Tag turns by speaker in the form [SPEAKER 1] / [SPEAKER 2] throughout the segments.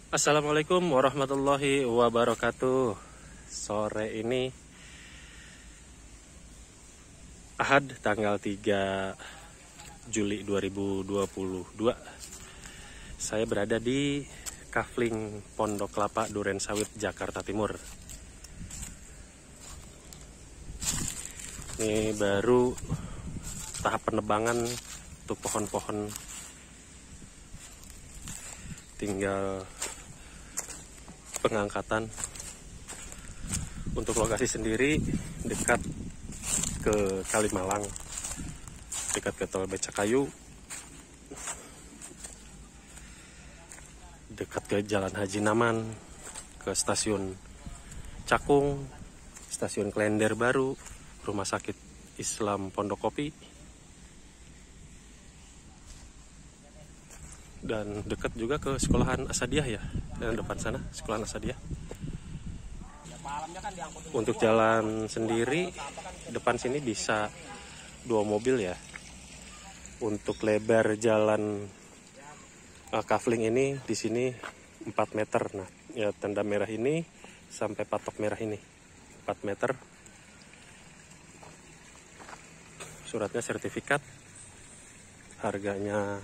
[SPEAKER 1] Assalamualaikum warahmatullahi wabarakatuh. Sore ini Ahad tanggal 3 Juli 2022. Saya berada di Kafling Pondok Kelapa Durensawit, Jakarta Timur. Ini baru tahap penebangan untuk pohon-pohon, tinggal pengangkatan. Untuk lokasi sendiri dekat ke Kalimalang, dekat ke Tol Becakayu, dekat ke Jalan Haji Naman, ke Stasiun Cakung, Stasiun Klender Baru, Rumah Sakit Islam Pondok Kopi, dan dekat juga ke sekolahan Asadiah ya, dan depan sana sekolahan Asadiah. Untuk jalan sendiri depan sini bisa 2 mobil ya. Untuk lebar jalan Kafling ini di sini 4 meter. Nah, ya tanda merah ini sampai patok merah ini 4 meter. Suratnya sertifikat. Harganya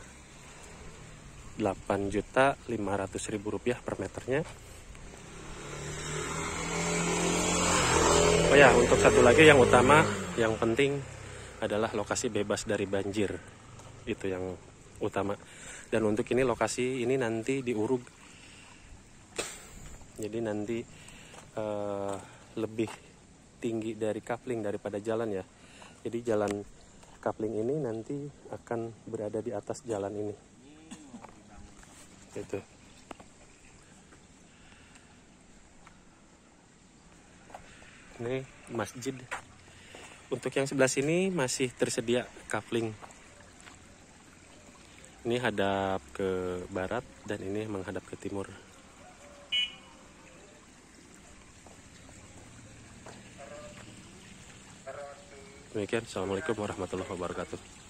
[SPEAKER 1] Rp8.500.000 per meternya. Oh ya, untuk satu lagi yang utama, yang penting adalah lokasi bebas dari banjir. Itu yang utama. Dan untuk ini lokasi ini nanti diurug. Jadi nanti lebih tinggi dari Kafling daripada jalan ya. Jadi jalan Kafling ini nanti akan berada di atas jalan ini. Itu. Ini masjid. Untuk yang sebelah sini masih tersedia kafling. Ini hadap ke barat dan ini menghadap ke timur. Demikian, assalamualaikum warahmatullahi wabarakatuh.